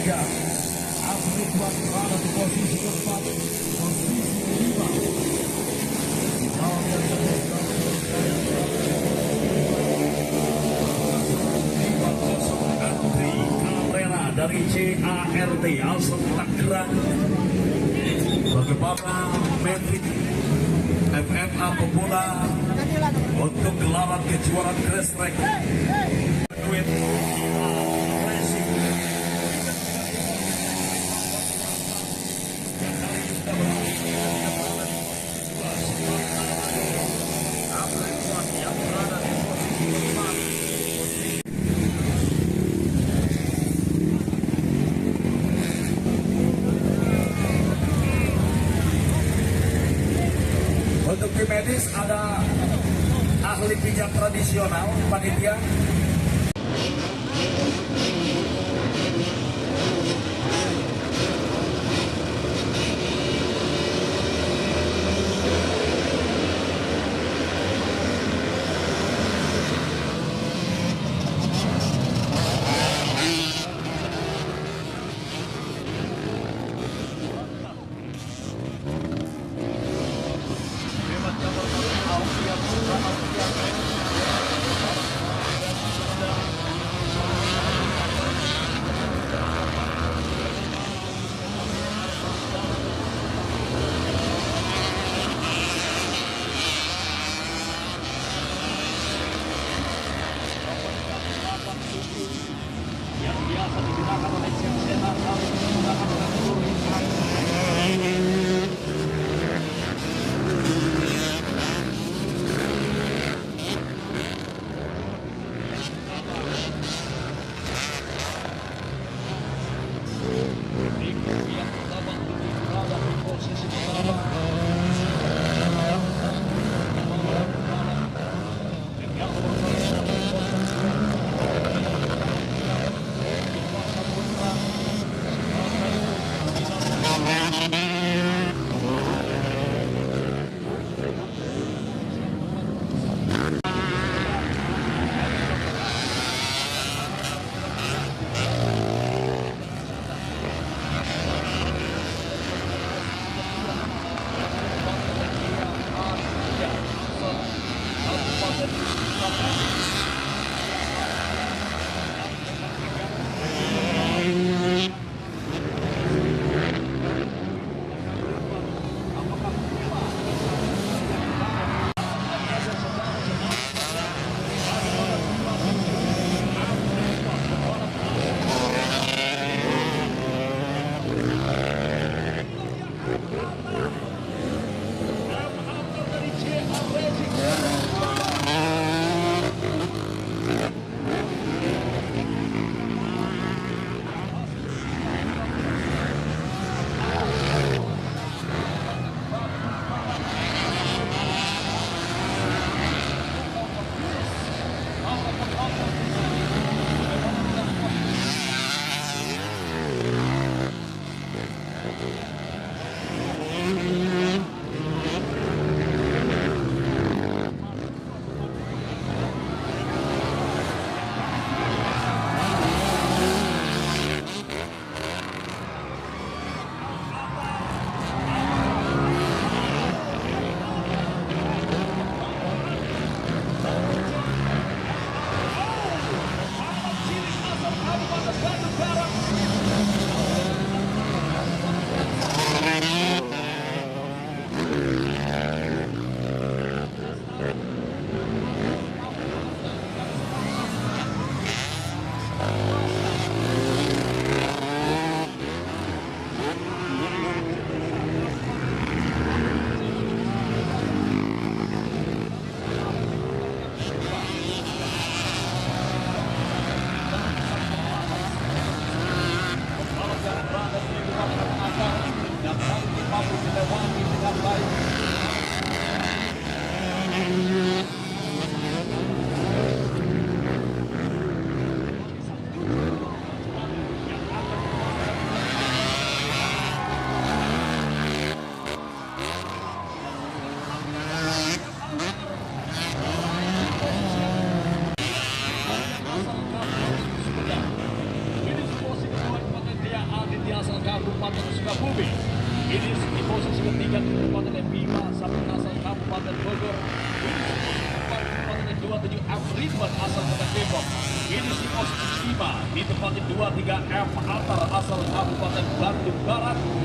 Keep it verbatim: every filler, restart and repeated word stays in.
tiga. Atlet Tuan berada di posisi keempat, posisi kelima. Jauh dari Andri Cabrera dari C A R T Alsat Tangerang. Bagaimana Matic F M A Pemula untuk gelaran kejuaraan Grass Track Duit Racing. Yang berada di posisi keempat. Untuk tim medis ada ahli pijat tradisional panitia. Yang biasa digunakan oleh Sena kali ini menggunakan dengan Kabupaten Sukabumi. Ini di posisi ketiga Kabupaten Bima Sabun asal Kabupaten Bogor. Ini di posisi keempat Kabupaten dua puluh tujuh F Ridwan asal Kota Depok. Ini di posisi lima ditempati dua puluh tiga F Atar asal Kabupaten Bandung Barat.